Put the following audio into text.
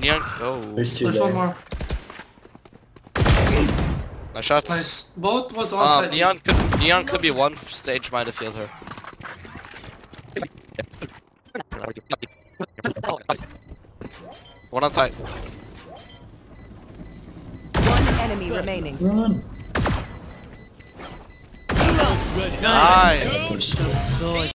Neon. Oh. There's two There's there. one more. Nice shots. Nice. Both was on side. Neon could be one stage. Might have healed her. One on side. One enemy remaining. Run. Nice.